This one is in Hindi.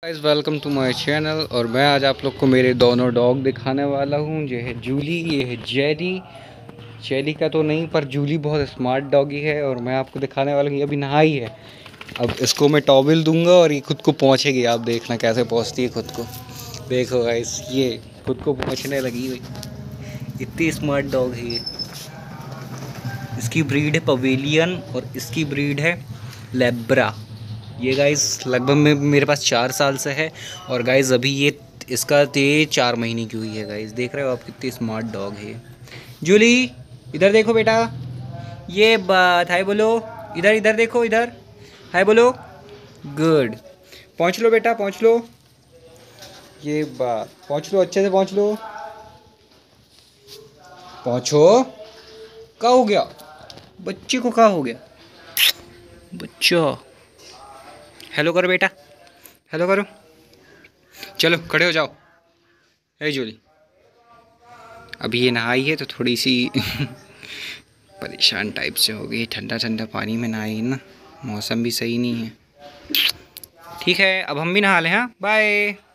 Guys welcome to my channel. और मैं आज आप लोग को मेरे दोनों डॉग दिखाने वाला हूँ। ये है जूली, ये है जेरी। जेरी का तो नहीं, पर जूली बहुत स्मार्ट डॉगी है। और मैं आपको दिखाने वाला हूँ, ये अभी नहाई है। अब इसको मैं टॉवल दूंगा और ये खुद को पहुँचेगी। आप देखना कैसे पहुँचती है खुद को। देखो गाइस, ये खुद को पहुँचने लगी हुई। इतनी स्मार्ट डॉग है ये। इसकी ब्रीड है पवेलियन और इसकी ब्रीड है लेब्रा। ये गाइस लगभग में मेरे पास 4 साल से है। और गाइस अभी ये इसका 4 महीने की हुई है। गाइस देख रहे हो आप कितनी स्मार्ट डॉग है। जूली इधर देखो बेटा, ये बात हाय बोलो। इधर इधर देखो, इधर हाय बोलो। गुड। पहुँच लो बेटा, पहुँच लो। ये बात, पहुँच लो, अच्छे से पहुँच लो। पहुँचो। क्या हो गया बच्चे को, क्या हो गया बच्चा? हेलो करो बेटा, हेलो करो। चलो खड़े हो जाओ। है जूली, अभी ये नहाई है तो थोड़ी सी परेशान टाइप से हो गई। ठंडा ठंडा पानी में नहाई ना, मौसम भी सही नहीं है। ठीक है, अब हम भी नहा लें। हाँ बाय।